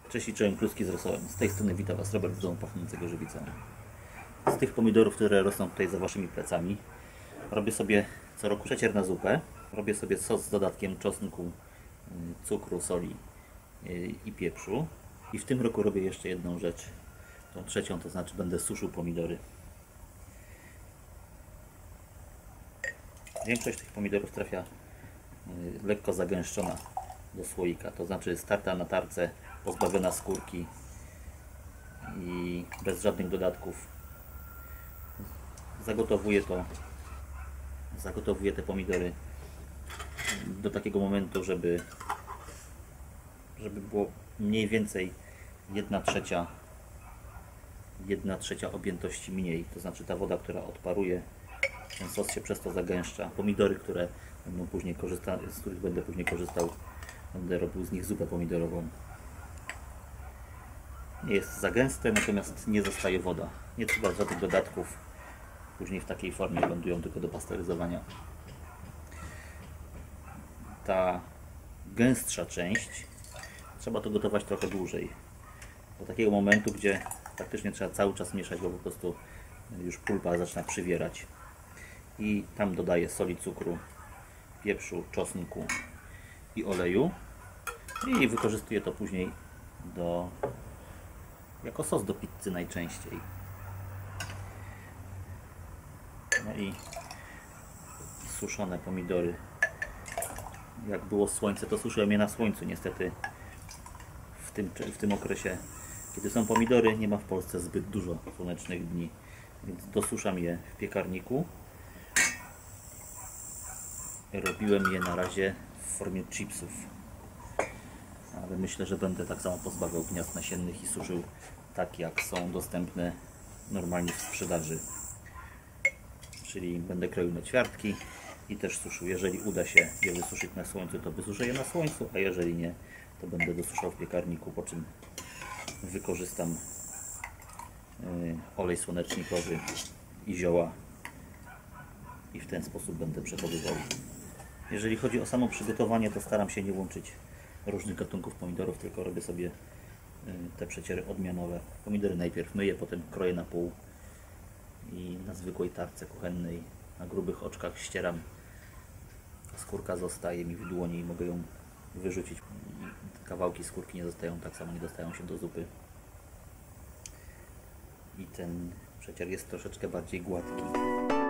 Cześć i czołem kluski z rosołem. Z tej strony witam Was Robert z domu pachnącego żywicą. Z tych pomidorów, które rosną tutaj za Waszymi plecami, robię sobie co roku przecier na zupę. Robię sobie sos z dodatkiem czosnku, cukru, soli i pieprzu. I w tym roku robię jeszcze jedną rzecz, tą trzecią, to znaczy będę suszył pomidory. Większość tych pomidorów trafia lekko zagęszczona do słoika, to znaczy starta na tarce, pozbawiona skórki i bez żadnych dodatków. Zagotowuję te pomidory do takiego momentu, żeby było mniej więcej 1/3 objętości mniej, to znaczy ta woda, która odparuje, ten sos się przez to zagęszcza. Pomidory, które będą później z których będę później korzystał, będę robił z nich zupę pomidorową. Nie jest za gęste, natomiast nie zostaje woda. Nie trzeba żadnych dodatków. Później w takiej formie lądują tylko do pasteryzowania. Ta gęstsza część trzeba to gotować trochę dłużej. Do takiego momentu, gdzie praktycznie trzeba cały czas mieszać, bo po prostu już pulpa zaczyna przywierać. I tam dodaję soli, cukru, pieprzu, czosnku i oleju. I wykorzystuję to później jako sos do pizzy najczęściej. No i suszone pomidory. Jak było słońce, to suszyłem je na słońcu. Niestety w tym okresie, kiedy są pomidory, nie ma w Polsce zbyt dużo słonecznych dni, więc dosuszam je w piekarniku. Robiłem je na razie w formie chipsów, ale myślę, że będę tak samo pozbawiał gniazd nasiennych i suszył tak, jak są dostępne normalnie w sprzedaży. Czyli będę kroił na ćwiartki i też suszył. Jeżeli uda się je wysuszyć na słońcu, to wysuszę je na słońcu, a jeżeli nie, to będę dosuszał w piekarniku, po czym wykorzystam olej słonecznikowy i zioła i w ten sposób będę przechowywał. Jeżeli chodzi o samo przygotowanie, to staram się nie łączyć różnych gatunków pomidorów, tylko robię sobie te przeciery odmianowe. Pomidory najpierw myję, potem kroję na pół i na zwykłej tarce kuchennej, na grubych oczkach ścieram. Skórka zostaje mi w dłoni i mogę ją wyrzucić. Kawałki skórki nie zostają, tak samo nie dostają się do zupy. I ten przecier jest troszeczkę bardziej gładki.